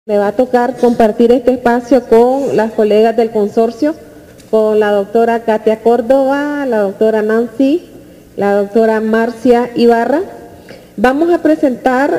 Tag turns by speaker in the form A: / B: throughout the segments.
A: Me va a tocar compartir este espacio con las colegas del consorcio, con la doctora Katia Córdoba, la doctora Nancy, la doctora Marcia Ibarra. Vamos a presentar,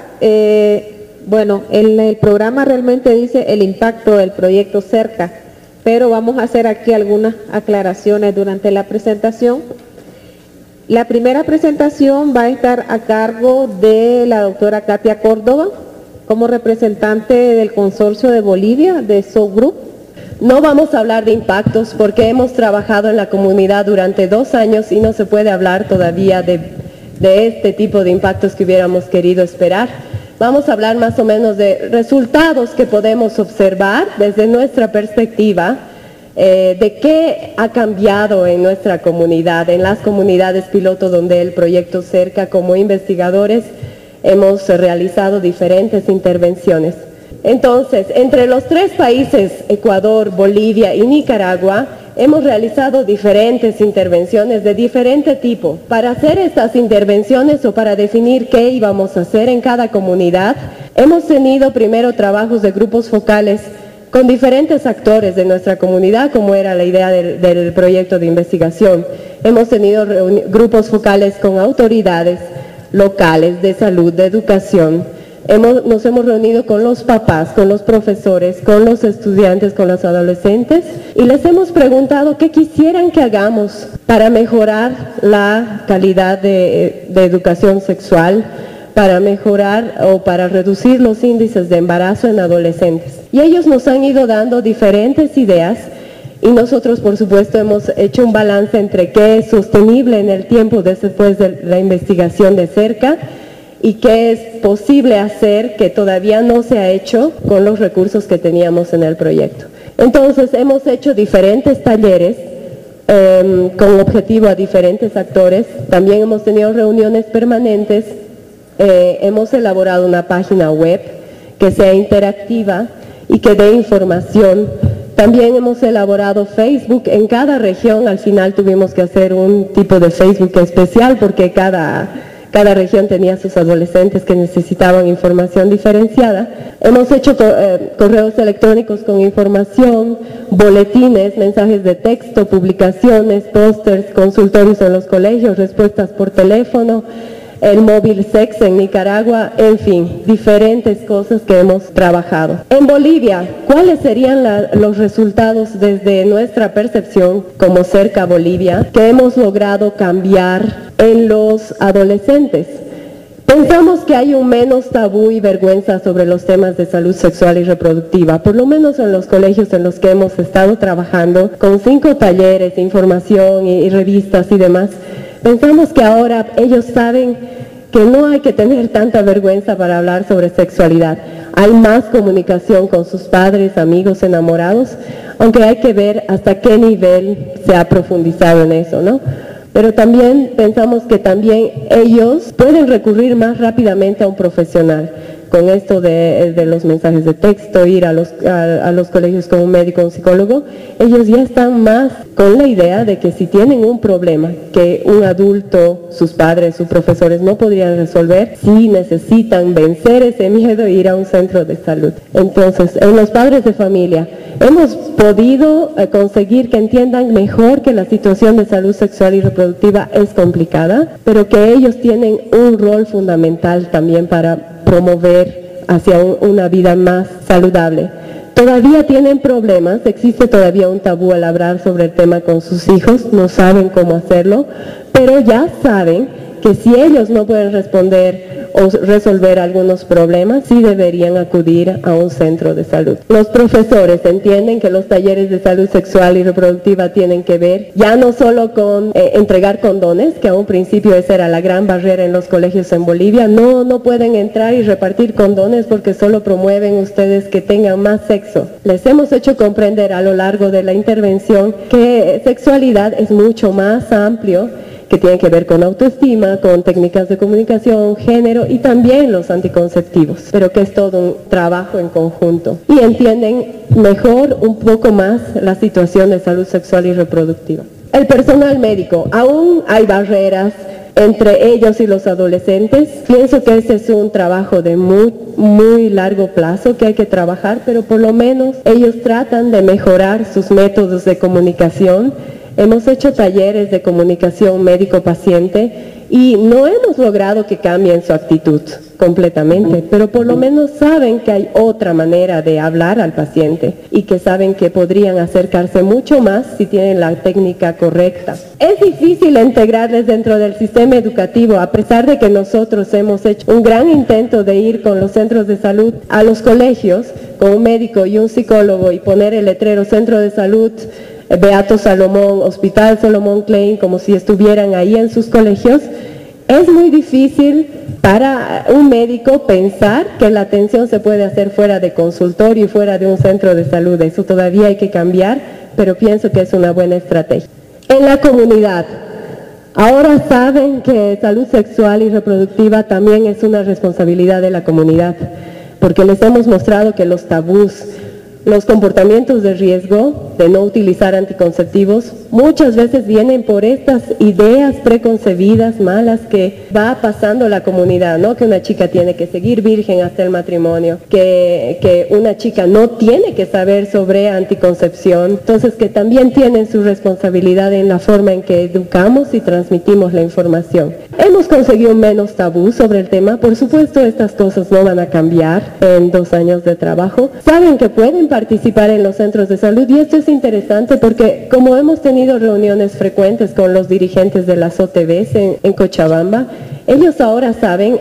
A: el programa realmente dice el impacto del proyecto CERCA, pero vamos a hacer aquí algunas aclaraciones durante la presentación. La primera presentación va a estar a cargo de la doctora Katia Córdoba, como representante del consorcio de Bolivia, de SO Group.
B: No vamos a hablar de impactos porque hemos trabajado en la comunidad durante 2 años y no se puede hablar todavía de este tipo de impactos que hubiéramos querido esperar. Vamos a hablar más o menos de resultados que podemos observar desde nuestra perspectiva, de qué ha cambiado en nuestra comunidad, en las comunidades piloto donde el proyecto CERCA como investigadores hemos realizado diferentes intervenciones. Entonces, entre los 3 países, Ecuador, Bolivia y Nicaragua, hemos realizado diferentes intervenciones de diferente tipo. Para hacer estas intervenciones o para definir qué íbamos a hacer en cada comunidad, hemos tenido primero trabajos de grupos focales con diferentes actores de nuestra comunidad, como era la idea del proyecto de investigación. Hemos tenido grupos focales con autoridades locales de salud, de educación. Nos hemos reunido con los papás, con los profesores, con los estudiantes, con los adolescentes y les hemos preguntado qué quisieran que hagamos para mejorar la calidad de educación sexual, para mejorar o para reducir los índices de embarazo en adolescentes. Y ellos nos han ido dando diferentes ideas y nosotros, por supuesto, hemos hecho un balance entre qué es sostenible en el tiempo después de la investigación de CERCA y qué es posible hacer que todavía no se ha hecho con los recursos que teníamos en el proyecto. Entonces, hemos hecho diferentes talleres con objetivo a diferentes actores. También hemos tenido reuniones permanentes. Hemos elaborado una página web que sea interactiva y que dé información. También hemos elaborado Facebook en cada región. Al final tuvimos que hacer un tipo de Facebook especial porque cada región tenía sus adolescentes que necesitaban información diferenciada. Hemos hecho correos electrónicos con información, boletines, mensajes de texto, publicaciones, pósters, consultorios en los colegios, respuestas por teléfono, el móvil sex en Nicaragua, en fin, diferentes cosas que hemos trabajado. En Bolivia, ¿cuáles serían los resultados desde nuestra percepción como CERCA Bolivia que hemos logrado cambiar en los adolescentes? Pensamos que hay un menos tabú y vergüenza sobre los temas de salud sexual y reproductiva, por lo menos en los colegios en los que hemos estado trabajando, con 5 talleres, información y revistas y demás. Pensamos que ahora ellos saben que no hay que tener tanta vergüenza para hablar sobre sexualidad. Hay más comunicación con sus padres, amigos, enamorados, aunque hay que ver hasta qué nivel se ha profundizado en eso, ¿no? Pero también pensamos que también ellos pueden recurrir más rápidamente a un profesional. Con esto de los mensajes de texto, ir a los colegios con un médico, un psicólogo, ellos ya están más con la idea de que si tienen un problema que un adulto, sus padres, sus profesores no podrían resolver, sí necesitan vencer ese miedo e ir a un centro de salud. Entonces, en los padres de familia, hemos podido conseguir que entiendan mejor que la situación de salud sexual y reproductiva es complicada, pero que ellos tienen un rol fundamental también para promover hacia una vida más saludable. Todavía tienen problemas, existe todavía un tabú al hablar sobre el tema con sus hijos, no saben cómo hacerlo, pero ya saben que si ellos no pueden responder o resolver algunos problemas, sí deberían acudir a un centro de salud. Los profesores entienden que los talleres de salud sexual y reproductiva tienen que ver ya no solo con entregar condones, que a un principio esa era la gran barrera en los colegios en Bolivia. No pueden entrar y repartir condones porque solo promueven ustedes que tengan más sexo. Les hemos hecho comprender a lo largo de la intervención que sexualidad es mucho más amplio, que tiene que ver con autoestima, con técnicas de comunicación, género y también los anticonceptivos, pero que es todo un trabajo en conjunto. Y entienden mejor un poco más la situación de salud sexual y reproductiva. El personal médico, aún hay barreras entre ellos y los adolescentes. Pienso que ese es un trabajo de muy largo plazo que hay que trabajar, pero por lo menos ellos tratan de mejorar sus métodos de comunicación. Hemos hecho talleres de comunicación médico-paciente y no hemos logrado que cambien su actitud completamente, pero por lo menos saben que hay otra manera de hablar al paciente y que saben que podrían acercarse mucho más si tienen la técnica correcta. Es difícil integrarles dentro del sistema educativo, a pesar de que nosotros hemos hecho un gran intento de ir con los centros de salud a los colegios, con un médico y un psicólogo y poner el letrero Centro de Salud Beato Salomón, Hospital Salomón Klein, como si estuvieran ahí en sus colegios. Es muy difícil para un médico pensar que la atención se puede hacer fuera de consultorio y fuera de un centro de salud. Eso todavía hay que cambiar, pero pienso que es una buena estrategia. En la comunidad, ahora saben que salud sexual y reproductiva también es una responsabilidad de la comunidad, porque les hemos mostrado que los tabús, los comportamientos de riesgo de no utilizar anticonceptivos muchas veces vienen por estas ideas preconcebidas malas que va pasando la comunidad, ¿no? Que una chica tiene que seguir virgen hasta el matrimonio, que una chica no tiene que saber sobre anticoncepción, entonces que también tienen su responsabilidad en la forma en que educamos y transmitimos la información. Hemos conseguido menos tabú sobre el tema, por supuesto estas cosas no van a cambiar en 2 años de trabajo. Saben que pueden participar en los centros de salud y esto es interesante porque como hemos tenido reuniones frecuentes con los dirigentes de las OTBs en Cochabamba, ellos ahora saben,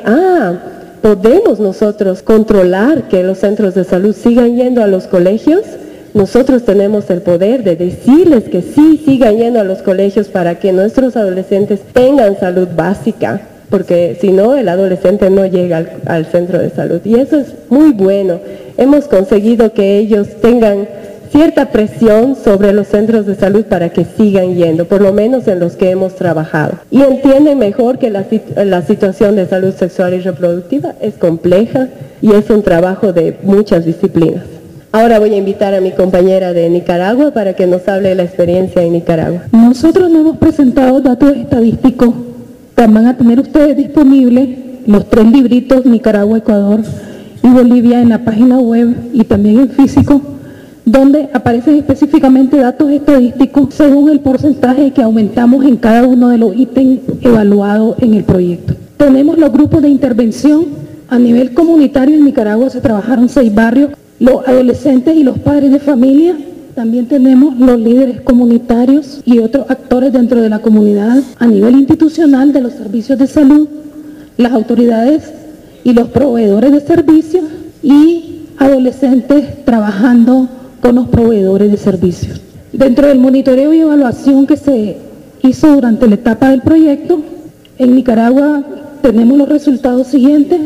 B: podemos nosotros controlar que los centros de salud sigan yendo a los colegios. Nosotros tenemos el poder de decirles que sí sigan yendo a los colegios para que nuestros adolescentes tengan salud básica, porque si no el adolescente no llega al centro de salud y eso es muy bueno. Hemos conseguido que ellos tengan cierta presión sobre los centros de salud para que sigan yendo, por lo menos en los que hemos trabajado. Y entienden mejor que la situación de salud sexual y reproductiva es compleja y es un trabajo de muchas disciplinas. Ahora voy a invitar a mi compañera de Nicaragua para que nos hable de la experiencia en Nicaragua.
C: Nosotros no hemos presentado datos estadísticos. Van a tener ustedes disponibles los 3 libritos Nicaragua, Ecuador y Bolivia en la página web y también en físico, donde aparecen específicamente datos estadísticos según el porcentaje que aumentamos en cada uno de los ítems evaluados en el proyecto. Tenemos los grupos de intervención. A nivel comunitario en Nicaragua se trabajaron 6 barrios, los adolescentes y los padres de familia. También tenemos los líderes comunitarios y otros actores dentro de la comunidad. A nivel institucional de los servicios de salud, las autoridades y los proveedores de servicios y adolescentes trabajando con los proveedores de servicios. Dentro del monitoreo y evaluación que se hizo durante la etapa del proyecto, en Nicaragua tenemos los resultados siguientes: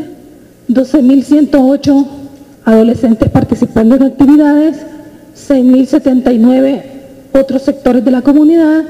C: 12.108 adolescentes participando en actividades, 6.079 otros sectores de la comunidad,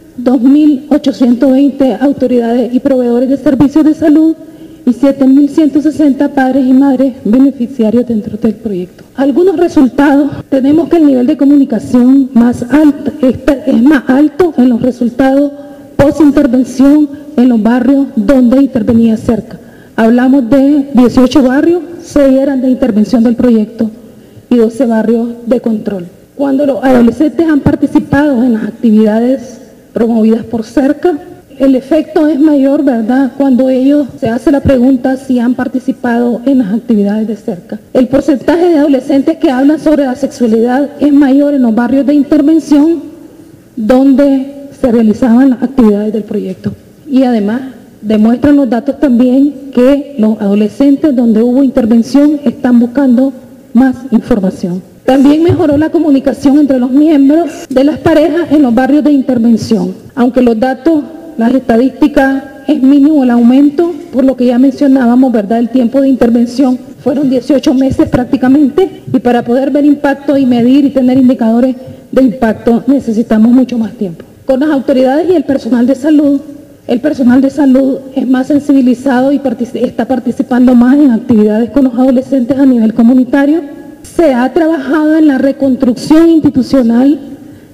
C: 2.820 autoridades y proveedores de servicios de salud y 7.160 padres y madres beneficiarios dentro del proyecto. Algunos resultados: tenemos que el nivel de comunicación es más alto en los resultados post-intervención en los barrios donde intervenía cerca. Hablamos de 18 barrios, 6 eran de intervención del proyecto y 12 barrios de control. Cuando los adolescentes han participado en las actividades promovidas por cerca, el efecto es mayor, ¿verdad?, cuando ellos se hace la pregunta si han participado en las actividades de cerca. El porcentaje de adolescentes que hablan sobre la sexualidad es mayor en los barrios de intervención donde se realizaban las actividades del proyecto. Y además demuestran los datos también que los adolescentes donde hubo intervención están buscando más información. También mejoró la comunicación entre los miembros de las parejas en los barrios de intervención. Aunque los datos, las estadísticas, es mínimo el aumento, por lo que ya mencionábamos, ¿verdad? El tiempo de intervención fueron 18 meses prácticamente, y para poder ver impacto y medir y tener indicadores de impacto necesitamos mucho más tiempo. Con las autoridades y el personal de salud es más sensibilizado y está participando más en actividades con los adolescentes a nivel comunitario. Se ha trabajado en la reconstrucción institucional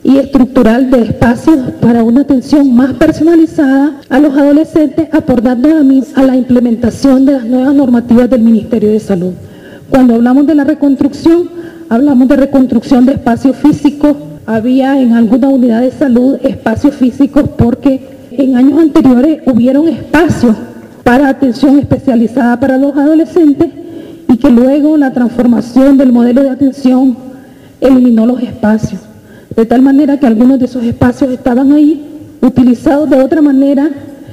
C: y estructural de espacios para una atención más personalizada a los adolescentes, aportando a la implementación de las nuevas normativas del Ministerio de Salud. Cuando hablamos de la reconstrucción, hablamos de reconstrucción de espacios físicos. Había en alguna unidad de salud espacios físicos porque en años anteriores hubieron espacios para atención especializada para los adolescentes y que luego la transformación del modelo de atención eliminó los espacios. De tal manera que algunos de esos espacios estaban ahí utilizados de otra manera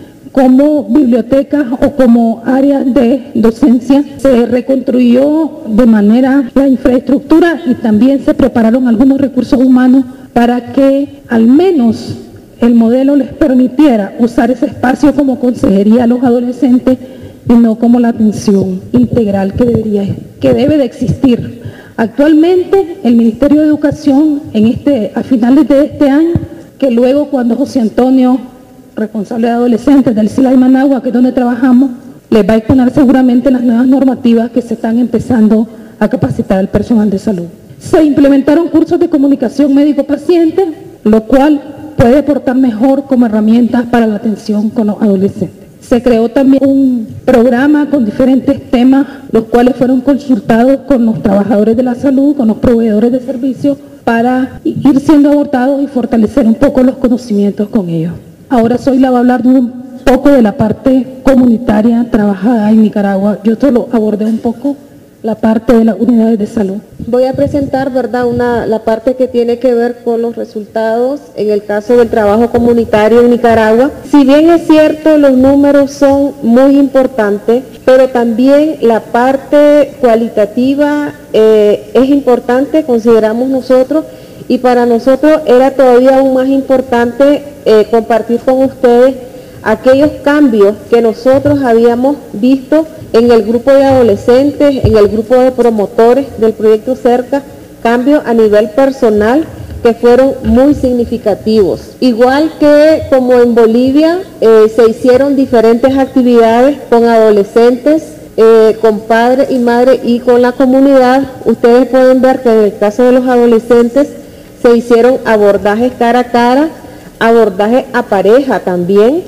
C: como bibliotecas o como áreas de docencia. Se reconstruyó de manera la infraestructura y también se prepararon algunos recursos humanos para que al menos el modelo les permitiera usar ese espacio como consejería a los adolescentes y no como la atención integral que debe de existir. Actualmente el Ministerio de Educación a finales de este año, que luego cuando José Antonio, responsable de adolescentes del SILAI Managua, que es donde trabajamos, les va a exponer seguramente las nuevas normativas que se están empezando a capacitar al personal de salud. Se implementaron cursos de comunicación médico-paciente, lo cual puede aportar mejor como herramientas para la atención con los adolescentes. Se creó también un programa con diferentes temas, los cuales fueron consultados con los trabajadores de la salud, con los proveedores de servicios, para ir siendo abordados y fortalecer un poco los conocimientos con ellos. Ahora Zoila va a hablar un poco de la parte comunitaria trabajada en Nicaragua. Yo solo abordé un poco la parte de las unidades de salud.
A: Voy a presentar, ¿verdad?, la parte que tiene que ver con los resultados en el caso del trabajo comunitario en Nicaragua. Si bien es cierto, los números son muy importantes, pero también la parte cualitativa es importante, consideramos nosotros, y para nosotros era todavía aún más importante compartir con ustedes aquellos cambios que nosotros habíamos visto en el grupo de adolescentes, en el grupo de promotores del proyecto Cerca, cambios a nivel personal que fueron muy significativos. Igual que como en Bolivia se hicieron diferentes actividades con adolescentes, con padres y madres y con la comunidad, ustedes pueden ver que en el caso de los adolescentes se hicieron abordajes cara a cara, abordajes a pareja también,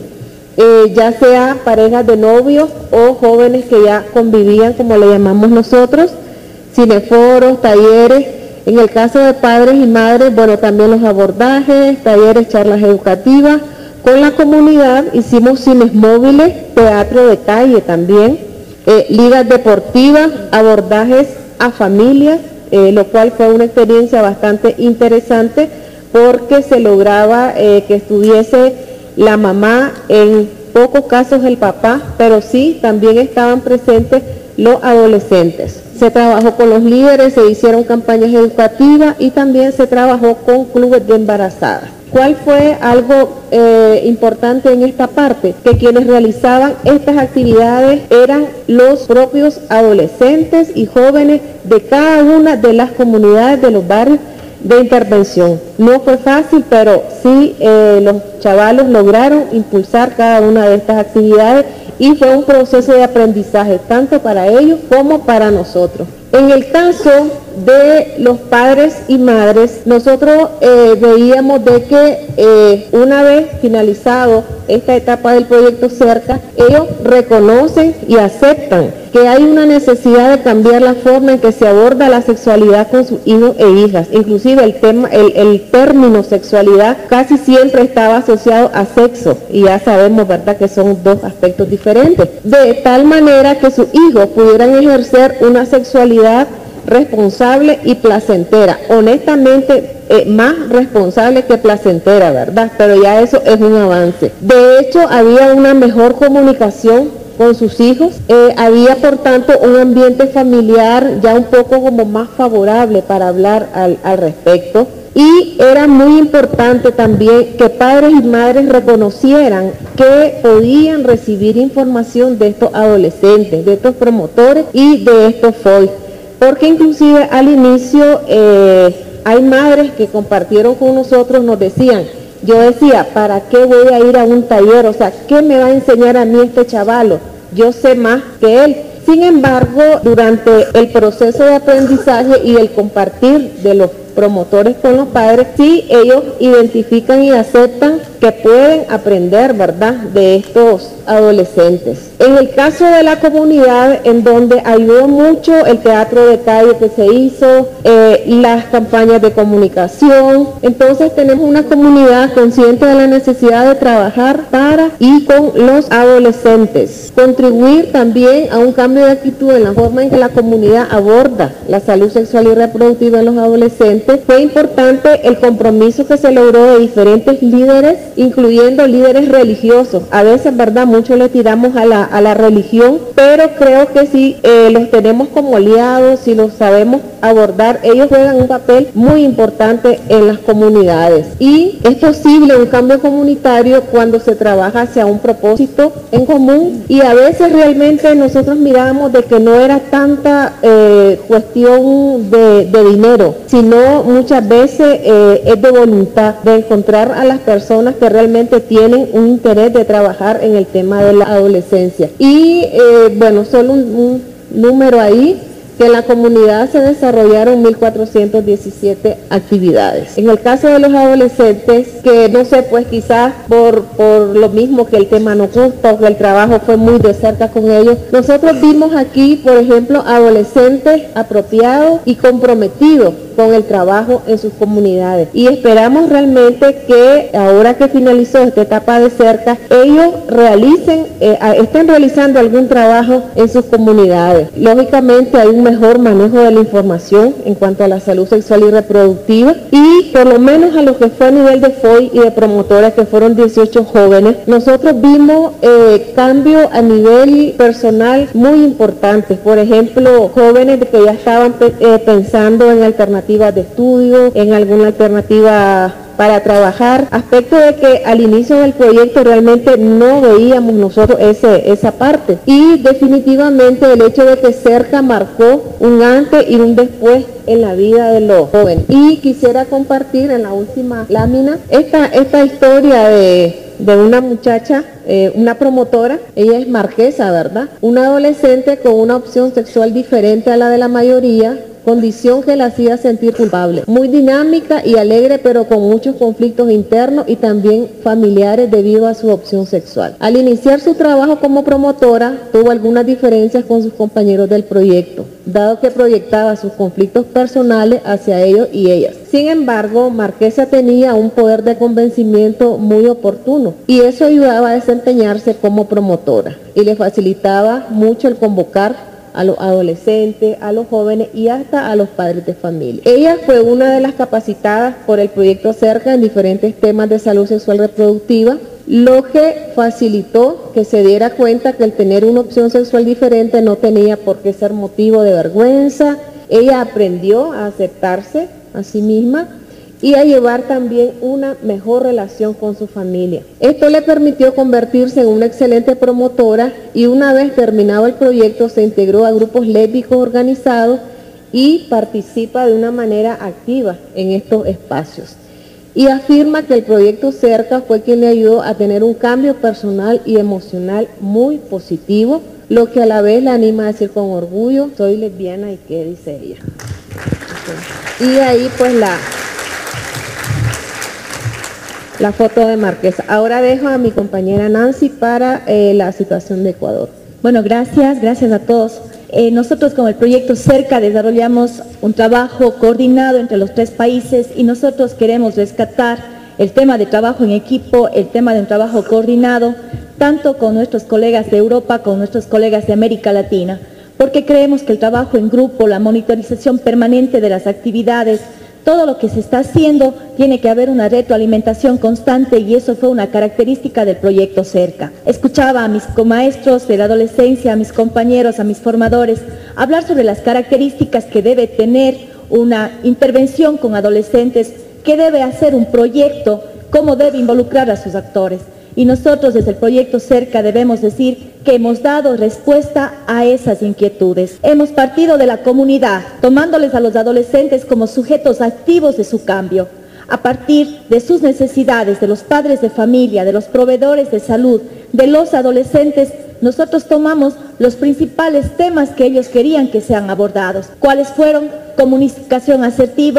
A: ya sea parejas de novios o jóvenes que ya convivían, como le llamamos nosotros, cineforos, talleres. En el caso de padres y madres, bueno, también los abordajes, talleres, charlas educativas. Con la comunidad hicimos cines móviles, teatro de calle también, ligas deportivas, abordajes a familias, lo cual fue una experiencia bastante interesante porque se lograba que estuviese la mamá, en pocos casos el papá, pero sí también estaban presentes los adolescentes. Se trabajó con los líderes, se hicieron campañas educativas y también se trabajó con clubes de embarazadas. ¿Cuál fue algo importante en esta parte? Que quienes realizaban estas actividades eran los propios adolescentes y jóvenes de cada una de las comunidades de los barrios de intervención. No fue fácil, pero sí los chavalos lograron impulsar cada una de estas actividades y fue un proceso de aprendizaje tanto para ellos como para nosotros. En el caso de los padres y madres, nosotros veíamos de que una vez finalizado esta etapa del proyecto Cerca, ellos reconocen y aceptan que hay una necesidad de cambiar la forma en que se aborda la sexualidad con sus hijos e hijas. Inclusive el término sexualidad casi siempre estaba asociado a sexo y ya sabemos, ¿verdad?, que son dos aspectos diferentes. De tal manera que sus hijos pudieran ejercer una sexualidad responsable y placentera, honestamente más responsable que placentera, ¿verdad? Pero ya eso es un avance. De hecho, había una mejor comunicación con sus hijos, había por tanto un ambiente familiar ya un poco como más favorable para hablar al respecto. Y era muy importante también que padres y madres reconocieran que podían recibir información de estos adolescentes, de estos promotores y de estos FOI. Porque inclusive al inicio hay madres que compartieron con nosotros, nos decían, yo decía, ¿para qué voy a ir a un taller? O sea, ¿qué me va a enseñar a mí este chavalo? Yo sé más que él. Sin embargo, durante el proceso de aprendizaje y el compartir de los promotores con los padres, si ellos identifican y aceptan que pueden aprender, ¿verdad?, de estos adolescentes. En el caso de la comunidad, en donde ayudó mucho el teatro de calle que se hizo, las campañas de comunicación, entonces tenemos una comunidad consciente de la necesidad de trabajar para y con los adolescentes. Contribuir también a un cambio de actitud en la forma en que la comunidad aborda la salud sexual y reproductiva en los adolescentes. Fue importante el compromiso que se logró de diferentes líderes, incluyendo líderes religiosos. A veces, ¿verdad?, mucho le tiramos a la religión, pero creo que si los tenemos como aliados, si los sabemos abordar, ellos juegan un papel muy importante en las comunidades. Y es posible un cambio comunitario cuando se trabaja hacia un propósito en común, y a veces realmente nosotros mirábamos de que no era tanta cuestión de dinero, sino muchas veces es de voluntad, de encontrar a las personas que realmente tienen un interés de trabajar en el tema de la adolescencia. Y bueno, solo un número ahí, que en la comunidad se desarrollaron 1.417 actividades. En el caso de los adolescentes, que no sé, pues quizás por lo mismo que el tema nos gusta o que el trabajo fue muy de cerca con ellos, nosotros vimos aquí, por ejemplo, adolescentes apropiados y comprometidos con el trabajo en sus comunidades. Y esperamos realmente que ahora que finalizó esta etapa de cerca, ellos estén realizando algún trabajo en sus comunidades. Lógicamente hay un mejor manejo de la información en cuanto a la salud sexual y reproductiva, y por lo menos a lo que fue a nivel de FOI y de promotores, que fueron 18 jóvenes, nosotros vimos cambio a nivel personal muy importantes. Por ejemplo, jóvenes que ya estaban pensando en alternativas de estudio, en alguna alternativa para trabajar, aspecto de que al inicio del proyecto realmente no veíamos nosotros esa parte. Y definitivamente el hecho de que cerca marcó un antes y un después en la vida de los jóvenes. Y quisiera compartir en la última lámina esta historia de una muchacha, una promotora. Ella es marquesa, ¿verdad? Una adolescente con una opción sexual diferente a la de la mayoría, condición que la hacía sentir culpable. Muy dinámica y alegre, pero con muchos conflictos internos y también familiares debido a su opción sexual. Al iniciar su trabajo como promotora, tuvo algunas diferencias con sus compañeros del proyecto, dado que proyectaba sus conflictos personales hacia ellos y ellas. Sin embargo, Marquesa tenía un poder de convencimiento muy oportuno, y eso ayudaba a desempeñarse como promotora, y le facilitaba mucho el convocar a los adolescentes, a los jóvenes y hasta a los padres de familia. Ella fue una de las capacitadas por el proyecto Cerca en diferentes temas de salud sexual reproductiva, lo que facilitó que se diera cuenta que el tener una opción sexual diferente no tenía por qué ser motivo de vergüenza. Ella aprendió a aceptarse a sí misma y a llevar también una mejor relación con su familia. Esto le permitió convertirse en una excelente promotora, y una vez terminado el proyecto se integró a grupos lésbicos organizados y participa de una manera activa en estos espacios. Y afirma que el proyecto Cerca fue quien le ayudó a tener un cambio personal y emocional muy positivo, lo que a la vez la anima a decir con orgullo: soy lesbiana. ¿Y qué dice ella? Y ahí pues la foto de Marquesa. Ahora dejo a mi compañera Nancy para la situación de Ecuador.
D: Bueno, gracias a todos. Nosotros con el proyecto Cerca desarrollamos un trabajo coordinado entre los 3 países, y nosotros queremos rescatar el tema de trabajo en equipo, el tema de un trabajo coordinado, tanto con nuestros colegas de Europa como con nuestros colegas de América Latina, porque creemos que el trabajo en grupo, la monitorización permanente de las actividades, todo lo que se está haciendo, tiene que haber una retroalimentación constante, y eso fue una característica del proyecto Cerca. Escuchaba a mis comaestros de la adolescencia, a mis compañeros, a mis formadores, hablar sobre las características que debe tener una intervención con adolescentes, qué debe hacer un proyecto, cómo debe involucrar a sus actores. Y nosotros desde el proyecto Cerca debemos decir que hemos dado respuesta a esas inquietudes. Hemos partido de la comunidad, tomándoles a los adolescentes como sujetos activos de su cambio, a partir de sus necesidades, de los padres de familia, de los proveedores de salud, de los adolescentes. Nosotros tomamos los principales temas que ellos querían que sean abordados. ¿Cuáles fueron? Comunicación asertiva,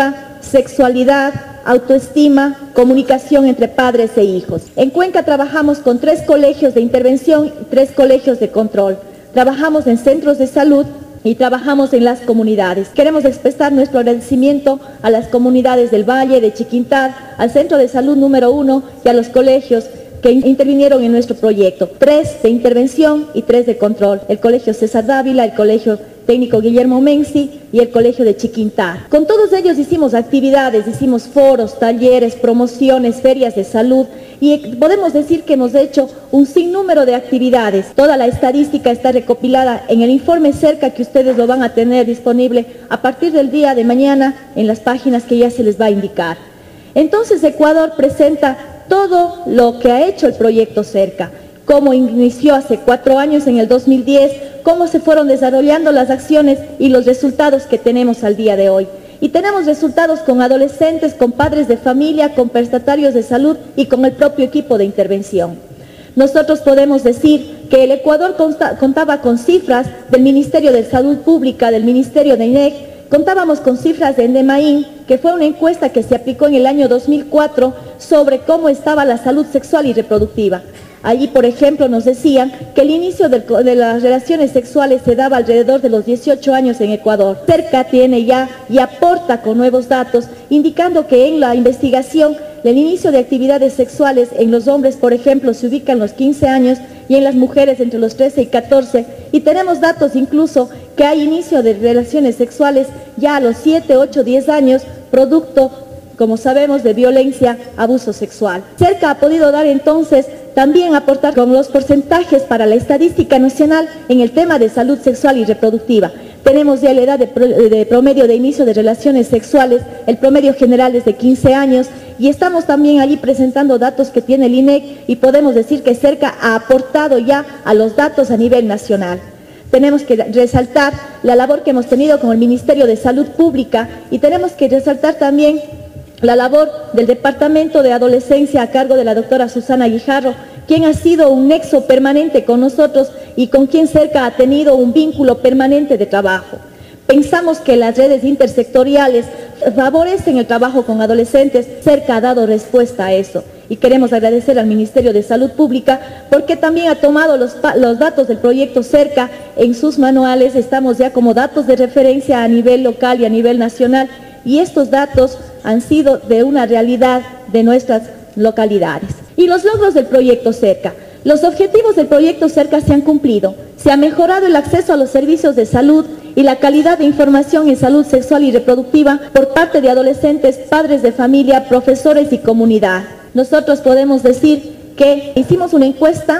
D: sexualidad, autoestima, comunicación entre padres e hijos. En Cuenca trabajamos con 3 colegios de intervención y 3 colegios de control. Trabajamos en centros de salud y trabajamos en las comunidades. Queremos expresar nuestro agradecimiento a las comunidades del Valle, de Chiquintar, al Centro de Salud número 1 y a los colegios que intervinieron en nuestro proyecto. 3 de intervención y 3 de control. El Colegio César Dávila, el Colegio Técnico Guillermo Menzi y el Colegio de Chiquintar. Con todos ellos hicimos actividades, hicimos foros, talleres, promociones, ferias de salud y podemos decir que hemos hecho un sinnúmero de actividades. Toda la estadística está recopilada en el informe Cerca que ustedes lo van a tener disponible a partir del día de mañana en las páginas que ya se les va a indicar. Entonces Ecuador presenta todo lo que ha hecho el proyecto Cerca, cómo inició hace 4 años en el 2010, cómo se fueron desarrollando las acciones y los resultados que tenemos al día de hoy. Y tenemos resultados con adolescentes, con padres de familia, con prestatarios de salud y con el propio equipo de intervención. Nosotros podemos decir que el Ecuador contaba con cifras del Ministerio de Salud Pública, del Ministerio de INEC, contábamos con cifras de Endemain, que fue una encuesta que se aplicó en el año 2004 sobre cómo estaba la salud sexual y reproductiva. Allí, por ejemplo, nos decían que el inicio de las relaciones sexuales se daba alrededor de los 18 años en Ecuador. Cerca tiene ya y aporta con nuevos datos, indicando que en la investigación el inicio de actividades sexuales en los hombres, por ejemplo, se ubica en los 15 años y en las mujeres entre los 13 y 14. Y tenemos datos incluso que hay inicio de relaciones sexuales ya a los 7, 8, 10 años, producto, como sabemos, de violencia, abuso sexual. Cerca ha podido dar entonces también aportar con los porcentajes para la estadística nacional en el tema de salud sexual y reproductiva. Tenemos ya la edad de promedio de inicio de relaciones sexuales, el promedio general es de 15 años y estamos también allí presentando datos que tiene el INEC y podemos decir que Cerca ha aportado ya a los datos a nivel nacional. Tenemos que resaltar la labor que hemos tenido con el Ministerio de Salud Pública y tenemos que resaltar también la labor del Departamento de Adolescencia a cargo de la doctora Susana Guijarro, quien ha sido un nexo permanente con nosotros y con quien Cerca ha tenido un vínculo permanente de trabajo. Pensamos que las redes intersectoriales favorecen el trabajo con adolescentes. Cerca ha dado respuesta a eso y queremos agradecer al Ministerio de Salud Pública porque también ha tomado los datos del proyecto Cerca en sus manuales. Estamos ya como datos de referencia a nivel local y a nivel nacional y estos datos han sido de una realidad de nuestras localidades. Y los logros del proyecto Cerca. Los objetivos del proyecto Cerca se han cumplido. Se ha mejorado el acceso a los servicios de salud y la calidad de información en salud sexual y reproductiva por parte de adolescentes, padres de familia, profesores y comunidad. Nosotros podemos decir que hicimos una encuesta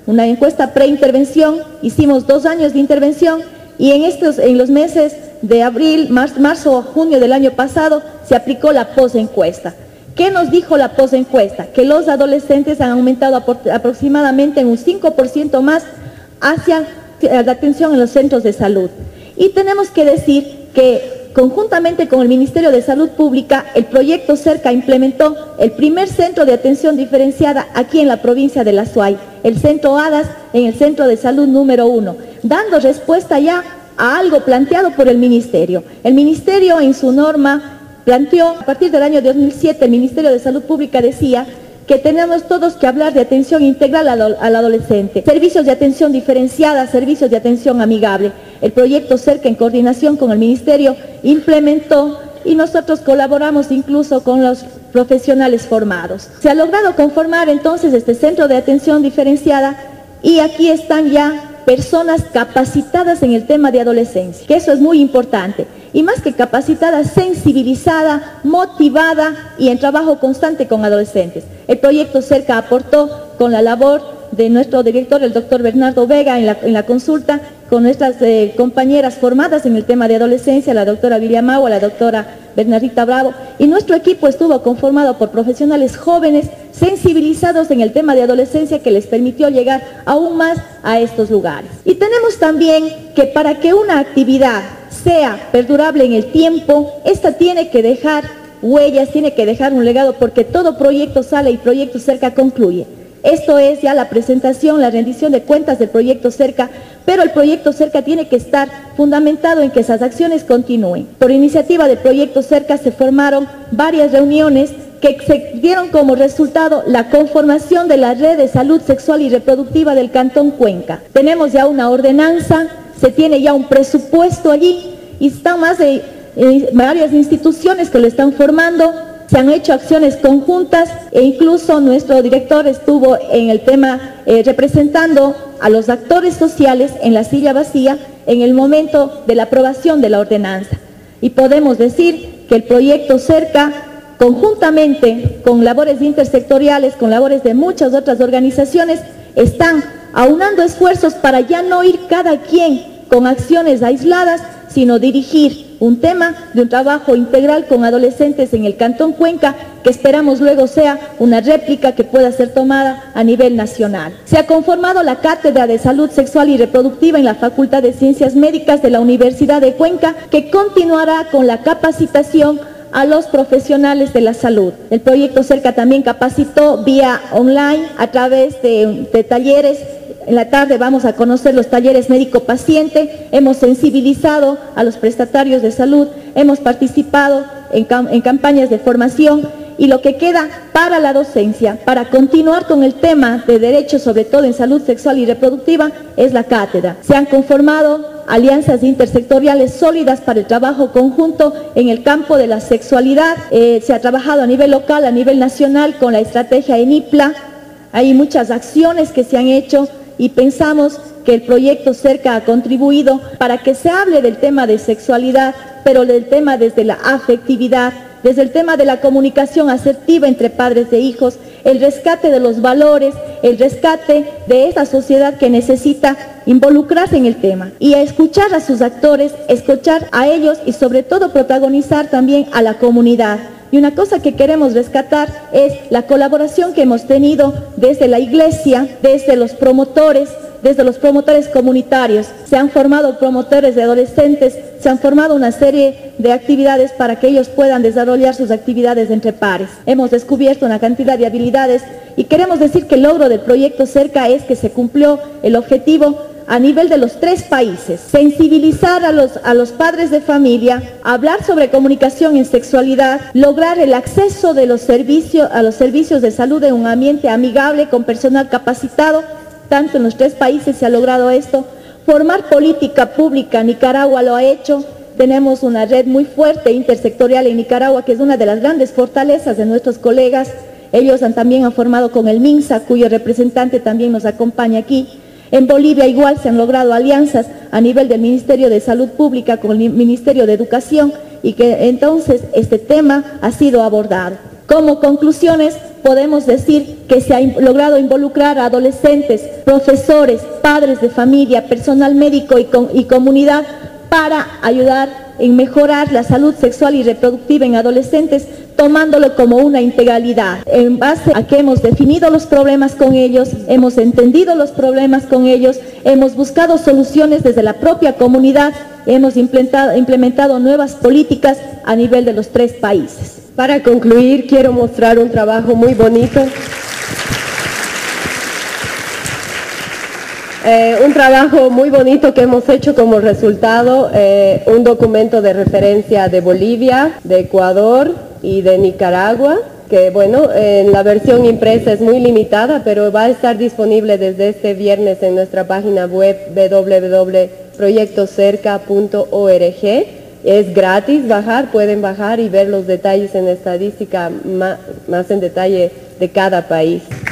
D: preintervención, hicimos 2 años de intervención y en los meses de abril, marzo o junio del año pasado se aplicó la posencuesta. ¿Qué nos dijo la posencuesta? Que los adolescentes han aumentado aproximadamente en un 5% más hacia la atención en los centros de salud. Y tenemos que decir que conjuntamente con el Ministerio de Salud Pública, el proyecto Cerca implementó el primer centro de atención diferenciada aquí en la provincia de La Suay, el Centro Hadas en el Centro de Salud número 1, dando respuesta ya a algo planteado por el Ministerio. El Ministerio en su norma planteó, a partir del año 2007, el Ministerio de Salud Pública decía que tenemos todos que hablar de atención integral al adolescente, servicios de atención diferenciada, servicios de atención amigable. El proyecto Cerca, en coordinación con el Ministerio, implementó y nosotros colaboramos incluso con los profesionales formados. Se ha logrado conformar entonces este centro de atención diferenciada y aquí están ya personas capacitadas en el tema de adolescencia, que eso es muy importante. Y más que capacitada, sensibilizada, motivada y en trabajo constante con adolescentes. El proyecto Cerca aportó con la labor de nuestro director, el doctor Bernardo Vega, en la consulta, con nuestras compañeras formadas en el tema de adolescencia, la doctora Villamagua, la doctora Bernardita Bravo, y nuestro equipo estuvo conformado por profesionales jóvenes, sensibilizados en el tema de adolescencia, que les permitió llegar aún más a estos lugares. Y tenemos también que para que una actividad sea perdurable en el tiempo, esta tiene que dejar huellas, tiene que dejar un legado, porque todo proyecto sale y proyecto Cerca concluye. Esto es ya la presentación, la rendición de cuentas del proyecto Cerca, pero el proyecto Cerca tiene que estar fundamentado en que esas acciones continúen. Por iniciativa del proyecto Cerca se formaron varias reuniones que se dieron como resultado la conformación de la red de salud sexual y reproductiva del Cantón Cuenca. Tenemos ya una ordenanza, se tiene ya un presupuesto allí y están más de varias instituciones que lo están formando. Se han hecho acciones conjuntas e incluso nuestro director estuvo en el tema representando a los actores sociales en la silla vacía en el momento de la aprobación de la ordenanza. Y podemos decir que el proyecto Cerca, conjuntamente con labores intersectoriales, con labores de muchas otras organizaciones, están aunando esfuerzos para ya no ir cada quien con acciones aisladas, sino dirigir un tema de un trabajo integral con adolescentes en el Cantón Cuenca, que esperamos luego sea una réplica que pueda ser tomada a nivel nacional. Se ha conformado la Cátedra de Salud Sexual y Reproductiva en la Facultad de Ciencias Médicas de la Universidad de Cuenca, que continuará con la capacitación a los profesionales de la salud. El proyecto Cerca también capacitó vía online a través de talleres. En la tarde vamos a conocer los talleres médico-paciente, hemos sensibilizado a los prestatarios de salud, hemos participado en campañas de formación y lo que queda para la docencia, para continuar con el tema de derechos, sobre todo en salud sexual y reproductiva, es la cátedra. Se han conformado alianzas intersectoriales sólidas para el trabajo conjunto en el campo de la sexualidad. Se ha trabajado a nivel local, a nivel nacional con la estrategia ENIPLA. Hay muchas acciones que se han hecho y pensamos que el proyecto Cerca ha contribuido para que se hable del tema de sexualidad, pero del tema desde la afectividad, desde el tema de la comunicación asertiva entre padres e hijos, el rescate de los valores, el rescate de esa sociedad que necesita involucrarse en el tema y a escuchar a sus actores, escuchar a ellos y sobre todo protagonizar también a la comunidad. Y una cosa que queremos rescatar es la colaboración que hemos tenido desde la iglesia, desde los promotores comunitarios. Se han formado promotores de adolescentes, se han formado una serie de actividades para que ellos puedan desarrollar sus actividades entre pares. Hemos descubierto una cantidad de habilidades y queremos decir que el logro del proyecto Cerca es que se cumplió el objetivo a nivel de los 3 países, sensibilizar a los padres de familia, hablar sobre comunicación en sexualidad, lograr el acceso de a los servicios de salud en un ambiente amigable con personal capacitado. Tanto en los 3 países se ha logrado esto. Formar política pública, Nicaragua lo ha hecho. Tenemos una red muy fuerte intersectorial en Nicaragua, que es una de las grandes fortalezas de nuestros colegas. Ellos también han formado con el MINSA, cuyo representante también nos acompaña aquí. En Bolivia igual se han logrado alianzas a nivel del Ministerio de Salud Pública con el Ministerio de Educación y que entonces este tema ha sido abordado. Como conclusiones podemos decir que se ha logrado involucrar a adolescentes, profesores, padres de familia, personal médico y comunidad para ayudar en mejorar la salud sexual y reproductiva en adolescentes, tomándolo como una integralidad, en base a que hemos definido los problemas con ellos, hemos entendido los problemas con ellos, hemos buscado soluciones desde la propia comunidad, hemos implementado nuevas políticas a nivel de los 3 países.
B: Para concluir, quiero mostrar un trabajo muy bonito. Un trabajo muy bonito que hemos hecho como resultado, un documento de referencia de Bolivia, de Ecuador y de Nicaragua, que bueno, en la versión impresa es muy limitada, pero va a estar disponible desde este viernes en nuestra página web www.proyectocerca.org. Es gratis bajar, pueden bajar y ver los detalles en estadística más en detalle de cada país.